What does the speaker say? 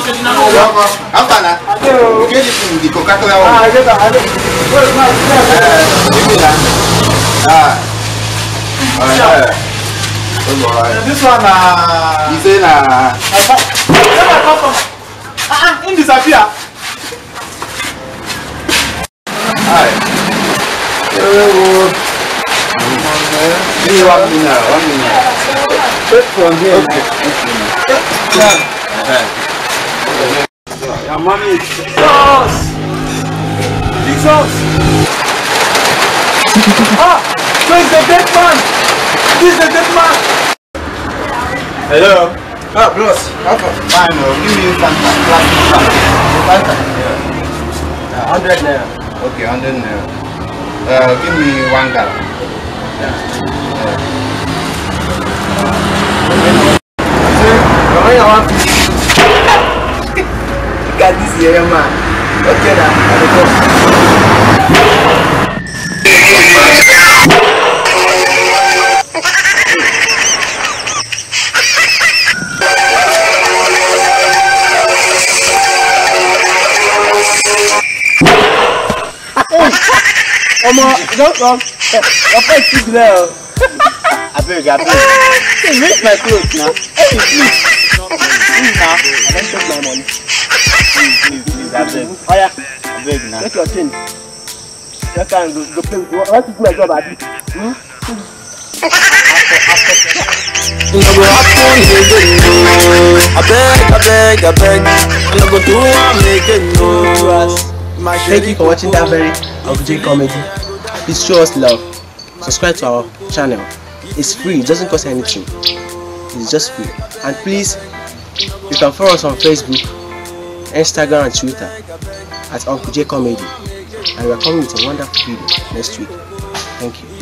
This one, you say in disappear. Hi. Give me 1 minute. 1 minute. Straight from here. Okay. Your mommy is Jesus. Jesus. So it's the dead man. This is the dead man. Hello. Bros. Fine. Give me Fanta. Fanta. 100 naira. Okay, 100 naira. Give me 1 gallon. Look at this here, man. Okay, now. Don't your face is there. I beg. Reach my clothes now. Hey, please. Please now. I don't take my money. Please, I beg. Oh yeah. I beg now. Take your change. You can go play. What is my job, Abi? I beg. I'm not going to make it no. Thank you for watching that very Uncle J comedy. Please show us love. Subscribe to our channel. It's free. It doesn't cost anything. It's just free. And please, you can follow us on Facebook, Instagram, and Twitter at Uncle J Comedy. And we are coming with a wonderful video next week. Thank you.